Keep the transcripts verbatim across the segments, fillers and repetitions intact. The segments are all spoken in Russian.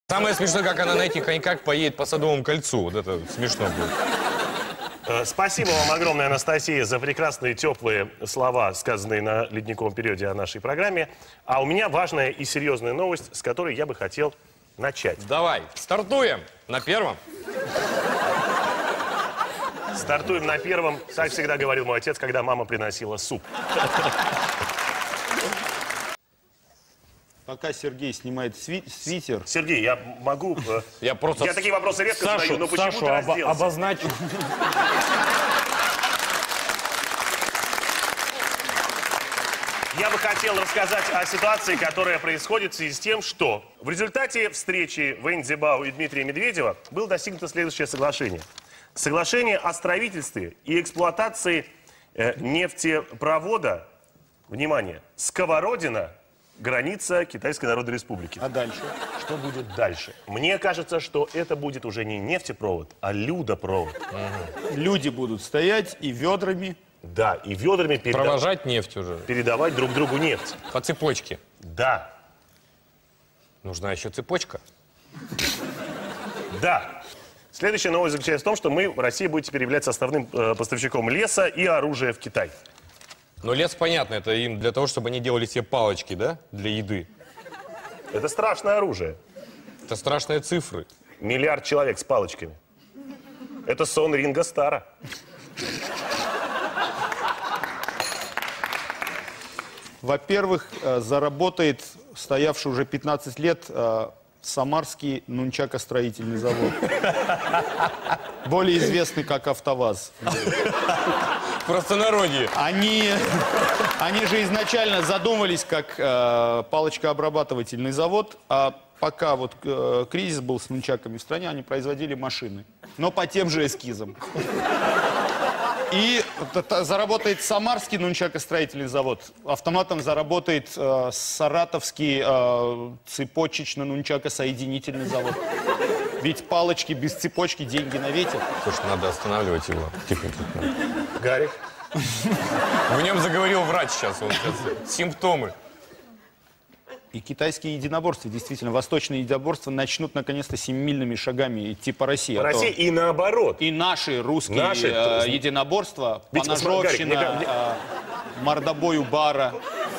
Самое смешное, как она на этих коньках поедет по Садовому кольцу. Вот это смешно будет. Спасибо вам огромное, Анастасия, за прекрасные теплые слова, сказанные на ледниковом периоде о нашей программе. А у меня важная и серьезная новость, с которой я бы хотел начать. Давай, стартуем на первом. Стартуем на первом. Так всегда говорил мой отец, когда мама приносила суп. Пока Сергей снимает сви свитер... Сергей, я могу... Э, я просто... Я такие вопросы редко Сашу, задаю, но почему Сашу ты обо разделся? обозначу. Я бы хотел рассказать о ситуации, которая происходит в связи с тем, что в результате встречи Вэнь Цзябао и Дмитрия Медведева было достигнуто следующее соглашение. Соглашение о строительстве и эксплуатации э, нефтепровода, внимание, Сковородино, граница Китайской Народной Республики. А дальше? Что будет дальше? Мне кажется, что это будет уже не нефтепровод, а людопровод. Угу. Люди будут стоять и ведрами. Да, и ведрами переда... Провожать нефть уже. Передавать друг другу нефть. По цепочке. Да. Нужна еще цепочка. Да. Следующая новость заключается в том, что мы, Россия, будет теперь являться основным э, поставщиком леса и оружия в Китай. Но лес, понятно, это им для того, чтобы они делали себе палочки, да, для еды. Это страшное оружие. Это страшные цифры. Миллиард человек с палочками. Это сон Ринго Стара. Во-первых, заработает стоявший уже пятнадцать лет Самарский нунчакостроительный завод. Более известный как АвтоВАЗ. В простонародье. Они, они же изначально задумывались как э, палочкообрабатывательный завод, а пока вот э, кризис был с нунчаками в стране, они производили машины, но по тем же эскизам. И заработает Самарский нунчакостроительный завод, автоматом заработает э, Саратовский э, цепочечно-нунчакосоединительный завод. Ведь палочки без цепочки, деньги на ветер. Слушай, надо останавливать его. Тихо, тихо. Гарик. В нем заговорил врач сейчас. Он сейчас. Симптомы. И китайские единоборства, действительно, восточные единоборства начнут наконец-то семимильными шагами идти по России. По а России то... и наоборот. И наши русские наши, э, то... единоборства, Ведь, поножовщина, Гарик, мне... э, мордобой у бара.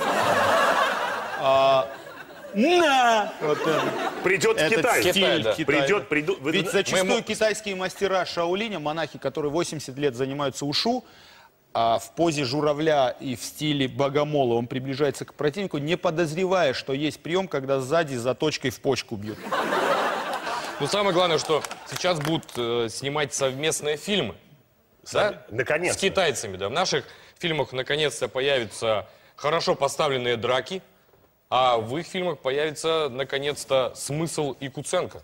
А, на! Вот это. Придет в Этот Китай. стиль Китай, да. Китая. Придет, приду... Ведь зачастую Мы... китайские мастера Шаолиня, монахи, которые восемьдесят лет занимаются ушу, а в позе журавля и в стиле богомола он приближается к противнику, не подозревая, что есть прием, когда сзади заточкой в почку бьют. Ну, самое главное, что сейчас будут э, снимать совместные фильмы. Да? Наконец-то. С китайцами, да. В наших фильмах наконец-то появятся хорошо поставленные драки, а в их фильмах появится наконец-то смысл и Куценко.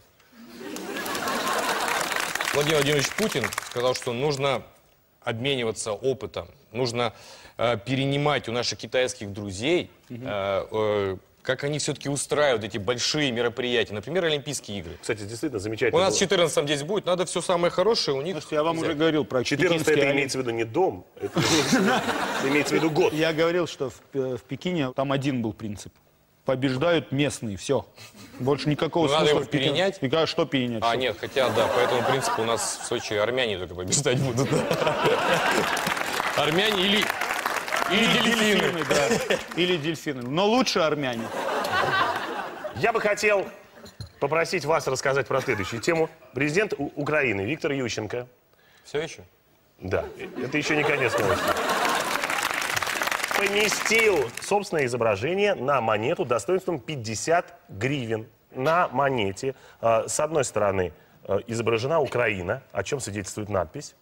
Владимир Владимирович Путин сказал, что нужно обмениваться опытом, нужно э, перенимать у наших китайских друзей, э, э, как они все-таки устраивают эти большие мероприятия, например, Олимпийские игры. Кстати, действительно замечательно. У нас было. четырнадцатом здесь будет, надо все самое хорошее у них. Слушайте, я вам взять. уже говорил про четырнадцатое это пекинские имеется в виду не дом, это имеется в виду год. Я говорил, что в, в Пекине там один был принцип. Побеждают местные, все. Больше никакого Ну, смысла надо его в Пекине. перенять? И как, что перенять? А, Что? нет, хотя, да, по этому принципу у нас в Сочи армяне только побеждать будут. Армяне или, или дельфины. Да. Или дельфины. Но лучше армяне. Я бы хотел попросить вас рассказать про следующую тему. Президент У- Украины Виктор Ющенко. Все еще? Да, это еще не конец новости. Поместил собственное изображение на монету достоинством пятьдесят гривен. На монете э, с одной стороны э, изображена Украина, о чем свидетельствует надпись.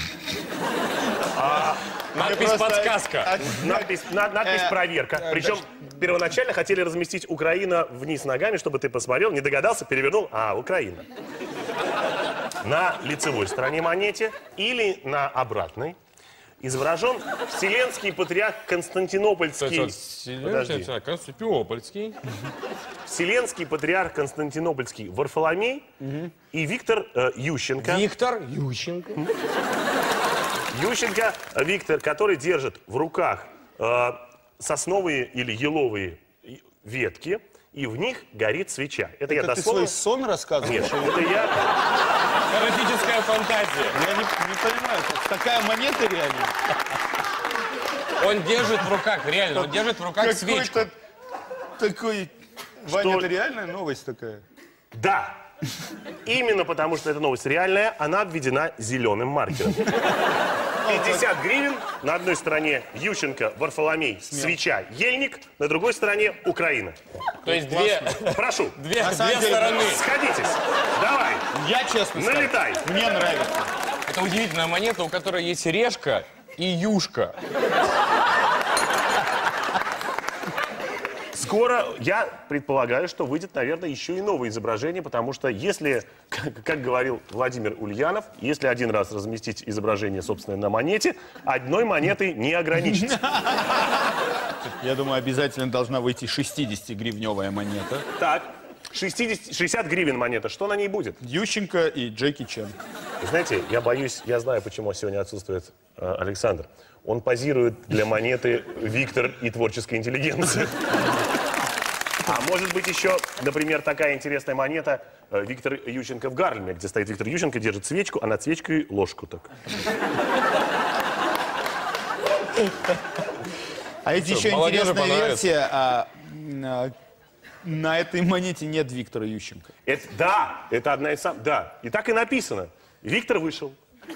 А, Надпись просто- подсказка. надпись на- надпись Э, проверка. э, Причем первоначально хотели разместить Украина вниз ногами, чтобы ты посмотрел, не догадался, перевернул. А, Украина. На лицевой стороне монеты или на обратной изображен Вселенский патриарх Константинопольский. Подожди. Константинопольский. Вселенский патриарх Константинопольский Варфоломей и Виктор э, Ющенко. Виктор Ющенко. Ющенко Виктор, который держит в руках э, сосновые или еловые ветки и в них горит свеча. Это, я Это ты дословно... свой сон рассказываешь? Нет, это я... Эротическая фантазия. Я не, не понимаю, это такая монета реально? Он держит в руках, реально, он держит в руках свечку. Какой-то такой... Ваня, это реальная новость такая? Да. Именно потому, что эта новость реальная, она обведена зеленым маркером. пятьдесят гривен. На одной стороне Ющенко, Варфоломей, свеча, ельник. На другой стороне Украина. То есть две, Прошу. две, На самом две деле, стороны. Сходитесь. Давай. Я честно скажу, Налетай. мне нравится. Это удивительная монета, у которой есть решка и юшка. Скоро, я предполагаю, что выйдет, наверное, еще и новое изображение, потому что если, как, как говорил Владимир Ульянов, если один раз разместить изображение, собственно, на монете, одной монетой не ограничится. Я думаю, обязательно должна выйти шестидесятигривневая монета. Так, шестьдесят, шестьдесят гривен монета, что на ней будет? Ющенко и Джеки Чан. Знаете, я боюсь, я знаю, почему сегодня отсутствует э, Александр. Он позирует для монеты «Виктор и творческая интеллигенция». А может быть еще, например, такая интересная монета э, Виктор Ющенко в Гарлеме, где стоит Виктор Ющенко, держит свечку, а над свечкой ложку так. А это еще молодежи интересная понравится. версия. а, на, на этой монете нет Виктора Ющенко. Это, да, это одна из самых... Да, и так и написано. Виктор вышел.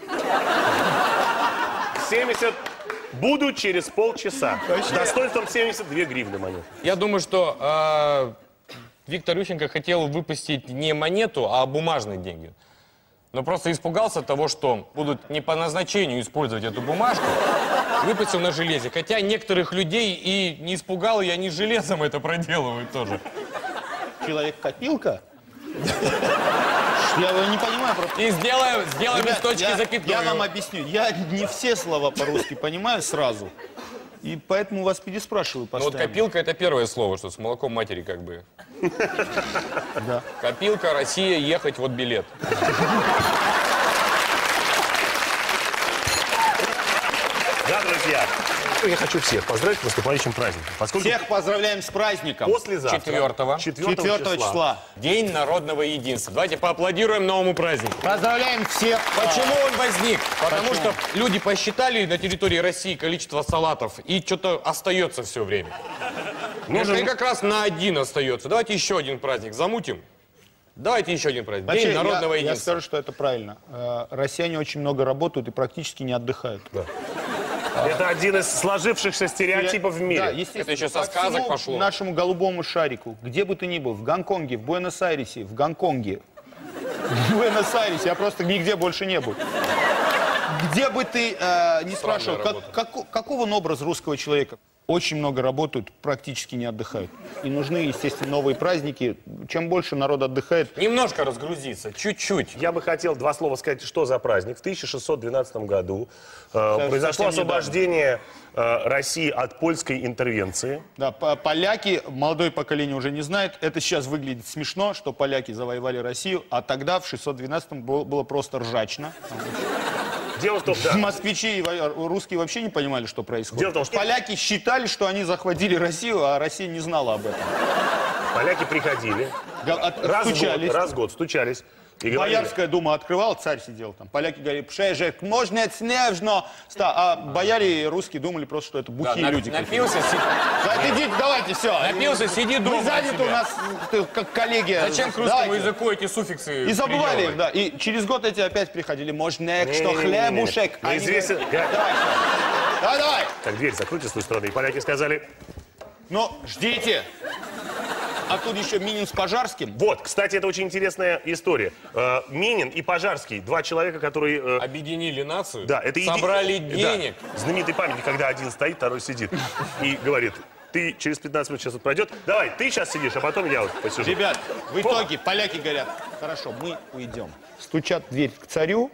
семьдесят... Буду через полчаса. С достоинством семьдесят две гривны монет. Я думаю, что э, Виктор Ющенко хотел выпустить не монету, а бумажные деньги. Но просто испугался того, что будут не по назначению использовать эту бумажку. Выпустил на железе. Хотя некоторых людей и не испугал, и они железом это проделывают тоже. Человек-копилка? Я не понимаю просто. И сделаем, сделаем Ребят, листочки я, запятую. я вам объясню. Я не все слова по-русски понимаю сразу. И поэтому вас переспрашиваю Ну вот постоянно. копилка — это первое слово, что с молоком матери как бы. Да. Копилка, Россия, ехать, вот билет. Да, друзья, я хочу всех поздравить с наступающим праздником. Поскольку Всех поздравляем с праздником. послезавтра, Четвертого. четвёртого числа. День народного единства. Давайте поаплодируем новому празднику. Поздравляем всех. Почему он возник? Потому Почему? что люди посчитали на территории России количество салатов, и что-то остается все время. Нужно и как раз на один остается. Давайте еще один праздник замутим. Давайте еще один праздник. Вообще, День народного я, я единства. скажу, что это правильно. Э, Россияне очень много работают и практически не отдыхают. это один из сложившихся стереотипов в Да, мире. естественно. Это еще со По сказок всему пошло. нашему голубому шарику, где бы ты ни был, в Гонконге, в Буэнос-Айресе, в Гонконге, в Буэнос-Айресе, я просто нигде больше не был. Где бы ты э, не спрашивал, как, работа. как- каков он образ русского человека? Очень много работают, практически не отдыхают. И нужны, естественно, новые праздники. Чем больше народ отдыхает, Немножко разгрузиться, чуть-чуть. Я бы хотел два слова сказать, что за праздник. В тысяча шестьсот двенадцатом году э, произошло совсем освобождение э, России от польской интервенции. да, по- поляки, молодое поколение уже не знает, это сейчас выглядит смешно, что поляки завоевали Россию, а тогда, в шестьсот двенадцатом, было, было просто ржачно. Дело в том, да, Москвичи и во- русские вообще не понимали, что происходит. Дело в том, что- Поляки считали, что они захватили Россию, а Россия не знала об этом. поляки приходили, Га- от- раз в год, стучались. раз в год стучались и говорили, Боярская дума открывала, царь сидел там. Поляки говорили, пшежек, можно это снежно. Ста- А бояре и русские думали просто, что это Да, бухие на- люди. напился, си- Да, идите, давайте, все. напился, сиди дома. Вы заняты себя. у нас, ты, как коллеги. Зачем к русскому Давайте. языку эти суффиксы И забывали их, приделывать? да. И через год эти опять приходили. Можно, что Не-не-не-не-не. хлебушек. Ну, Они известен- говорят, Давай, всё. давай, давай. так, дверь закройте с той стороны. И поляки сказали, Ну, ждите. А тут еще Минин с Пожарским. вот, кстати, это очень интересная история. Э, Минин и Пожарский, два человека, которые... э, Объединили нацию, Да, это еди- собрали Да, денег. знаменитый памятник, когда один стоит, второй сидит. И говорит, ты через пятнадцать минут сейчас вот пройдет. Давай, ты сейчас сидишь, а потом я вот посижу. Ребят, в итоге поляки говорят, хорошо, мы уйдем. Стучат в дверь к царю.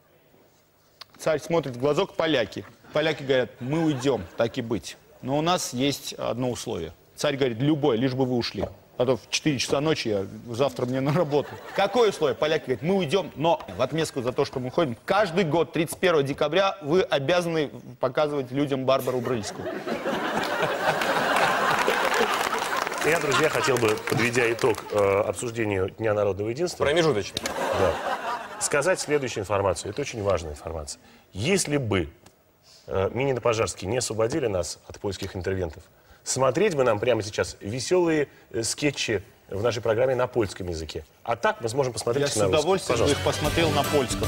Царь смотрит в глазок, поляки. Поляки говорят, мы уйдем, так и быть. Но у нас есть одно условие. Царь говорит, любое, лишь бы вы ушли. А то в четыре часа ночи я завтра мне на работу. Какое условие? Поляки говорят, мы уйдем, но в отместку за то, что мы уходим, каждый год, тридцать первого декабря, вы обязаны показывать людям Барбару Брыльскую. Я, друзья, хотел бы, подведя итог э, обсуждению Дня народного единства, Промежуточный. да, сказать следующую информацию. Это очень важная информация. Если бы э, Минин-Пожарский не освободили нас от польских интервентов, смотреть бы нам прямо сейчас веселые э, скетчи в нашей программе на польском языке. А так мы сможем посмотреть Я их на с русском. удовольствием бы Пожалуйста. их посмотрел на польском.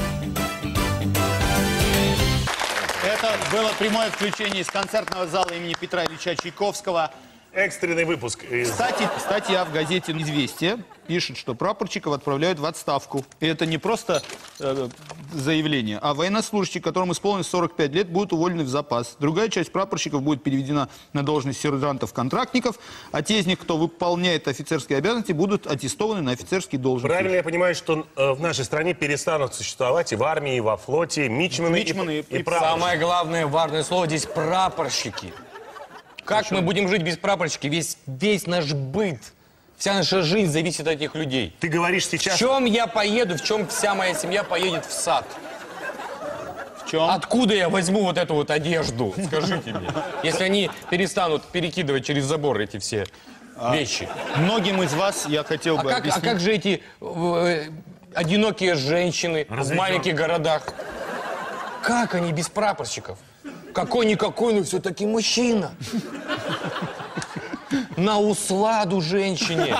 Это было прямое включение из концертного зала имени Петра Ильича Чайковского. Экстренный выпуск из... Кстати, статья в газете «Известия» пишет, что прапорщиков отправляют в отставку. И это не просто э, заявление, а военнослужащие, которым исполнилось сорок пять лет, будут уволены в запас. Другая часть прапорщиков будет переведена на должность сержантов-контрактников, а те из них, кто выполняет офицерские обязанности, будут аттестованы на офицерские должности. Правильно я понимаю, что э, в нашей стране перестанут существовать и в армии, и во флоте мичманы, Мичманы и, и- и прапорщики. Самое главное, важное слово здесь прапорщики. Как мы будем жить без прапорщики? Весь, весь наш быт, вся наша жизнь зависит от этих людей. Ты говоришь В сейчас... чем я поеду, в чем вся моя семья поедет в сад? В чем? Откуда я возьму вот эту вот одежду? Скажите мне. Если они перестанут перекидывать через забор эти все вещи. Многим из вас я хотел А бы как, а объяснить. как же эти э, одинокие женщины в маленьких городах? Как они без прапорщиков? Какой-никакой, но все-таки мужчина. На усладу женщине.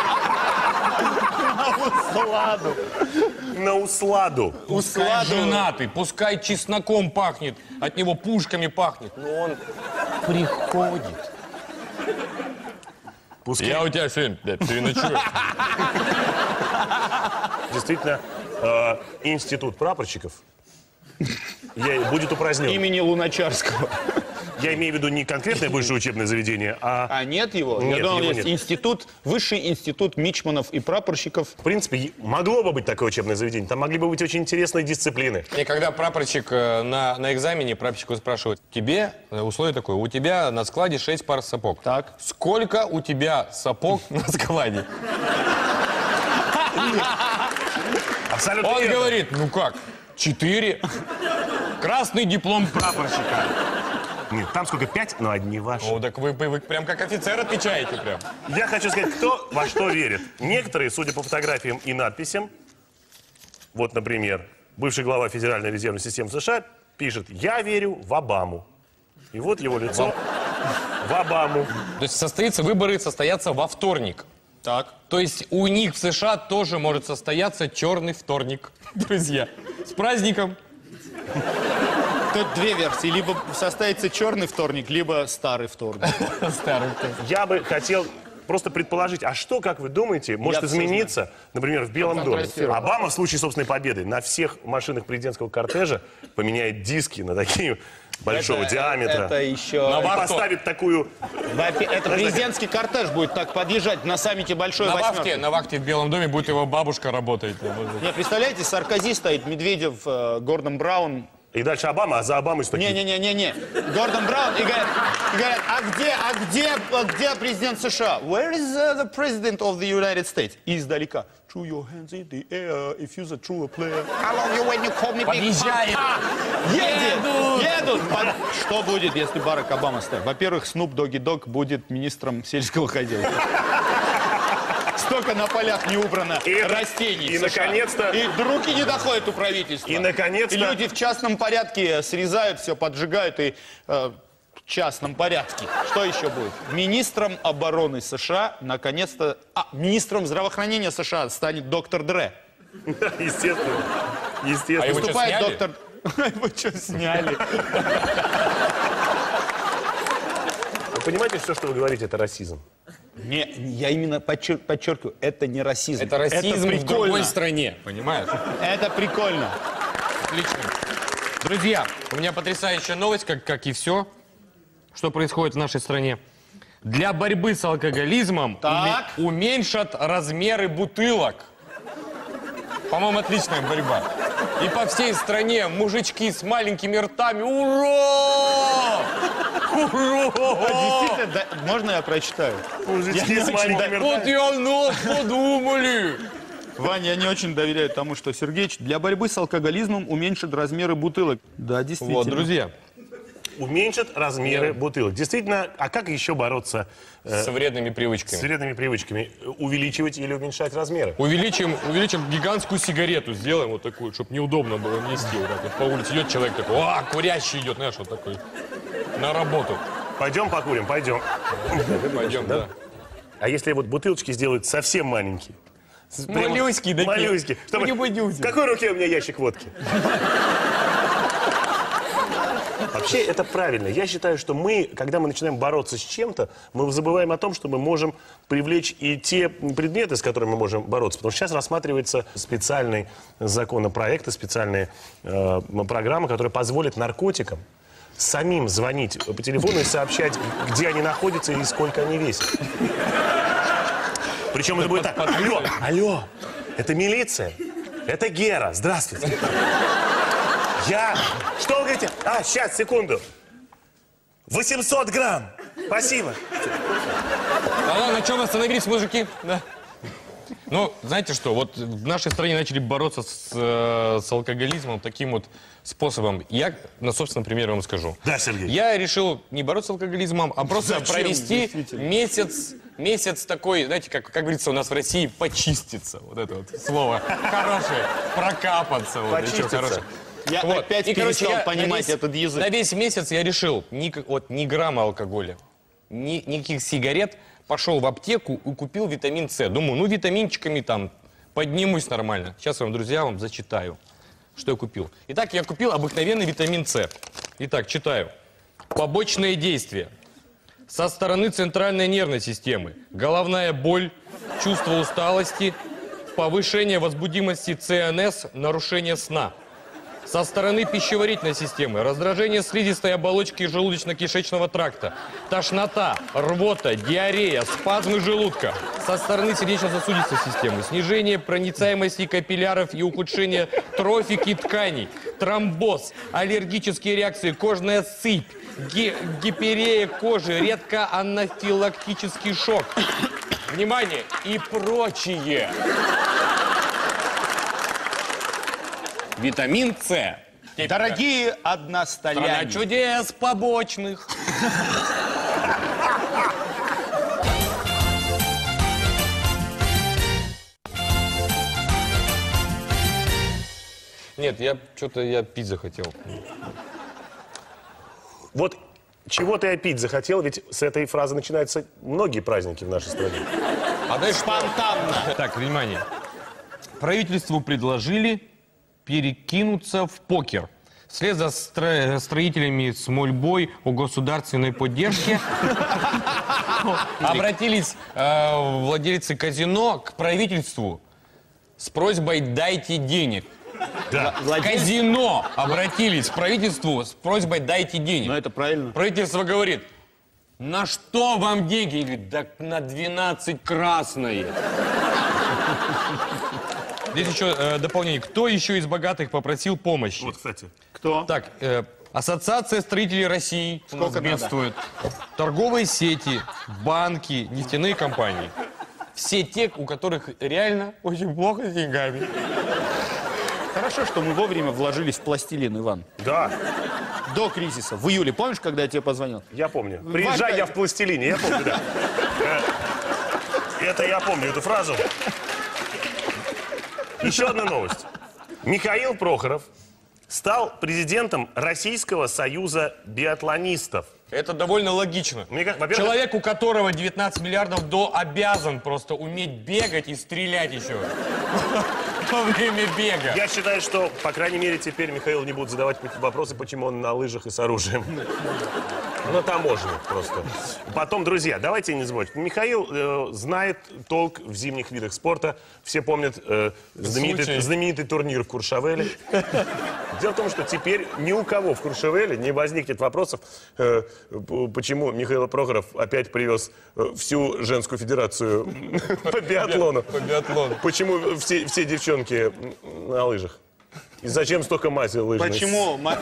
Ладно. На усладу. Пускай женатый, пускай чесноком пахнет, от него пушками пахнет, но он приходит. Пускай Я у тебя сегодня переночую. действительно э, институт прапорщиков я, будет упразднен. Имени Луначарского. Я имею в виду не конкретное высшее учебное заведение, а, А нет его? Нет, Я думал, его есть нет. институт, высший институт мичманов и прапорщиков. в принципе, е- могло бы быть такое учебное заведение. Там могли бы быть очень интересные дисциплины. И когда прапорщик э, на, на экзамене, прапорщику спрашивают, тебе, э, условие такое, у тебя на складе шесть пар сапог. Так. Сколько у тебя сапог на складе? Абсолютно Он верно. говорит, ну как, четыре. Красный диплом прапорщика. Нет, там сколько, пять, но одни ваши. О, так вы, вы- вы прям как офицер отвечаете прям. Я хочу сказать, кто во что верит. Некоторые, судя по фотографиям и надписям, вот, например, бывший глава Федеральной резервной системы США пишет: «Я верю в Обаму». И вот его лицо. В Обаму. То есть состоится, выборы состоятся во вторник. Так. То есть у них в США тоже может состояться черный вторник. Друзья, с праздником. Тут две версии. Либо состоится черный вторник, либо старый вторник. Старый вторник. Я бы хотел просто предположить, а что, как вы думаете, может Я всё измениться, например, в Белом доме? Контрастирую. Обама в случае собственной победы на всех машинах президентского кортежа поменяет диски на такие большого Это- диаметра. Это еще... На И вахту. поставит такую... Во-пе- Это президентский кортеж будет так подъезжать на саммите Большой На Восьмерки. вахте, на вахте в Белом доме будет его бабушка работать. Не, представляете, Саркози стоит, Медведев, э, Гордон Браун. И дальше Обама, а за Обамой что? Не-не-не-не-не. Гордон Браун. И говорят, и говорят, а где, а где, а где президент США? Where is uh, the president of the United States? И издалека. Throw your hands in the air if you're a true player. How long you when you call me big Подъезжает. Едет! Едут! Под- Что будет, если Барак Обама стоит? Во-первых, Снуп Доги Дог будет министром сельского хозяйства. Столько на полях не убрано И это- растений. и в США. наконец-то- И до руки не доходит у правительства. И, наконец-то- И люди в частном порядке срезают все, поджигают и э, в частном порядке. Что еще будет? Министром обороны США наконец-то... А, министром здравоохранения США станет доктор Дре. Естественно. А Естественно. его что, Выступает сняли? доктор... Его что, сняли? Вы понимаете, все, что вы говорите, это расизм? Не, я именно подчер- подчеркиваю, это не расизм. Это расизм в прикольно. другой стране, понимаешь? Это прикольно. Отлично. Друзья, у меня потрясающая новость, как, как и все, что происходит в нашей стране. Для борьбы с алкоголизмом Так. уме- уменьшат размеры бутылок. По-моему, отличная борьба. И по всей стране мужички с маленькими ртами. Ура! Ура! Действительно, да, можно я прочитаю? Мужички Я с не маленькими очень Вот ртами. и о нас подумали. Ваня, я не очень доверяю тому, что Сергеич для борьбы с алкоголизмом уменьшит размеры бутылок. Да, действительно. Вот, друзья. уменьшат размеры Нет. бутылок. Действительно, а как еще бороться э, С вредными с привычками. вредными привычками? Увеличивать или уменьшать размеры? Увеличим, увеличим гигантскую сигарету, сделаем вот такую, чтобы неудобно было нести. Вот так вот по улице идет человек такой, а, курящий идет, знаешь, вот такой, на работу. Пойдем покурим, пойдем. Пойдем, да. А если вот бутылочки сделают совсем маленькие? С- прямо- Малюськие такие. Малюськие. Чтобы... Мы не будем. В какой руке у меня ящик водки? Вообще, это правильно. Я считаю, что мы, когда мы начинаем бороться с чем-то, мы забываем о том, что мы можем привлечь и те предметы, с которыми мы можем бороться. Потому что сейчас рассматривается специальный законопроект, специальная э, программа, которая позволит наркотикам самим звонить по телефону и сообщать, где они находятся и сколько они весят. Причем это будет так: алло, алло, это милиция, это Гера, здравствуйте. Я... Что вы говорите? А, сейчас, секунду. восемьсот грамм. Спасибо. А на чем остановились, мужики? Да. Ну, знаете что, вот в нашей стране начали бороться с, э, с алкоголизмом таким вот способом. Я на собственном примере вам скажу. Да, Сергей. Я решил не бороться с алкоголизмом, а просто Зачем, провести действительно? месяц, месяц такой, знаете, как, как говорится у нас в России, почиститься. Вот это вот слово хорошее. Прокапаться. Вот, еще Почиститься. хорошее. Я Вот. опять И, короче, перестал я на понимать весь- этот язык. На весь месяц я решил, ни, вот, ни грамма алкоголя, ни, никаких сигарет. Пошел в аптеку и купил витамин С. Думаю, ну витаминчиками там поднимусь нормально. Сейчас я вам, друзья, вам зачитаю, что я купил. Итак, я купил обыкновенный витамин С. Итак, читаю. Побочные действия. Со стороны центральной нервной системы. Головная боль, чувство усталости, повышение возбудимости ЦНС, нарушение сна. Со стороны пищеварительной системы раздражение слизистой оболочки желудочно-кишечного тракта, тошнота, рвота, диарея, спазмы желудка. Со стороны сердечно-сосудистой системы снижение проницаемости капилляров и ухудшение трофики тканей, тромбоз, аллергические реакции, кожная сыпь, ги- гиперея кожи, редко анафилактический шок. Внимание! И прочие. Витамин С. Дорогие Страна одностоляне, чудес побочных. Нет, я что-то я пить захотел. Вот чего ты опять захотел, ведь с этой фразы начинаются многие праздники в нашей стране. А дальше спонтанно. Так, внимание. Правительству предложили перекинуться в покер. Вслед за стро- строителями с мольбой о государственной поддержке обратились э, владельцы казино к правительству с просьбой «дайте денег». Да. В казино обратились к правительству с просьбой «дайте денег». Ну, это правильно. Правительство говорит: на что вам деньги? И говорит: да на двенадцать красные. Здесь еще э, дополнение. Кто еще из богатых попросил помощи? Вот, кстати. Кто? Так, э, Ассоциация строителей России у нас Сколько надо? бедствует. Торговые сети, банки, нефтяные компании. Все те, у которых реально очень плохо с деньгами. Хорошо, что мы вовремя вложились в пластилин, Иван. Да, До кризиса. В июле. Помнишь, когда я тебе позвонил? я помню. Приезжай, я в пластилине, я помню, да. Э, Это я помню, эту фразу. Еще одна новость. Михаил Прохоров стал президентом Российского союза биатлонистов. Это довольно логично. Мне как- во-первых, Человек, у которого девятнадцать миллиардов до, обязан просто уметь бегать и стрелять еще во время бега. Я считаю, что, по крайней мере, теперь Михаил не будет задавать вопросы, почему он на лыжах и с оружием. На таможне просто. Потом, друзья, давайте не забывать. Михаил э, знает толк в зимних видах спорта. Все помнят э, знаменитый, Случай. знаменитый турнир в Куршавеле. Дело в том, что теперь ни у кого в Куршавеле не возникнет вопросов, э, п- почему Михаил Прохоров опять привез э, всю женскую федерацию по биатлону. По биатлону. Почему все, все девчонки на лыжах? И зачем столько мази лыжной? Почему? Ма-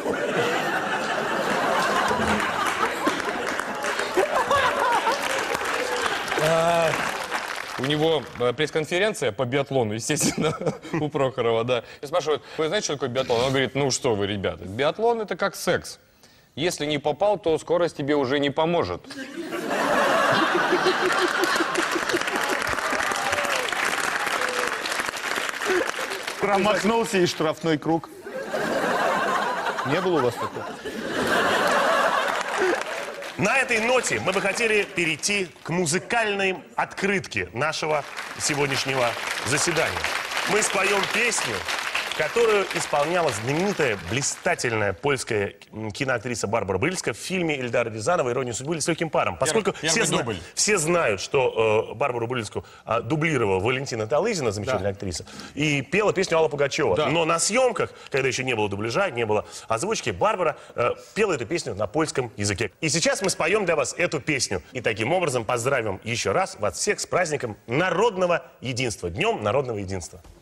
У него э, пресс-конференция по биатлону, естественно, у Прохорова, да. И спрашивают: вы знаете, что такое биатлон? Он говорит: ну что вы, ребята, биатлон — это как секс. Если не попал, то скорость тебе уже не поможет. Промахнулся и штрафной круг. Не было у вас такого? На этой ноте мы бы хотели перейти к музыкальной открытке нашего сегодняшнего заседания. Мы споем песню, которую исполняла знаменитая, блистательная польская киноактриса Барбара Брыльска в фильме Эльдара Рязанова «Ирония судьбы» или «С легким паром». Поскольку Первый все, зна дубль. все знают, что э, Барбару Брыльску э, дублировала Валентина Талызина, замечательная Да. актриса, и пела песню Алла Пугачева. Да. Но на съемках, когда еще не было дубляжа, не было озвучки, Барбара э, пела эту песню на польском языке. И сейчас мы споем для вас эту песню. И таким образом поздравим еще раз вас всех с праздником народного единства, Днем народного единства.